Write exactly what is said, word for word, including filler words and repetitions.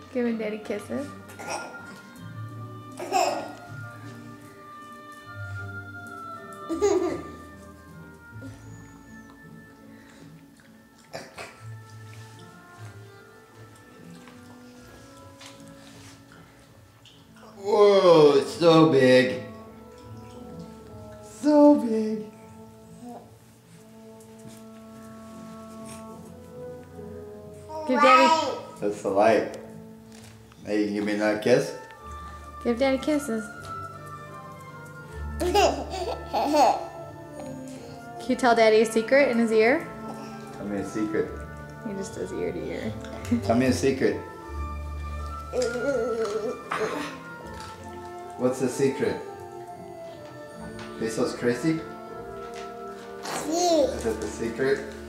Giving Daddy kisses. Whoa, it's so big. So big. Give Daddy. That's the light. Hey, you can give me another kiss? Give Daddy kisses. Can you tell Daddy a secret in his ear? Tell me a secret. He just does ear to ear. Tell me a secret. What's the secret? Besos crazy? Is that the secret?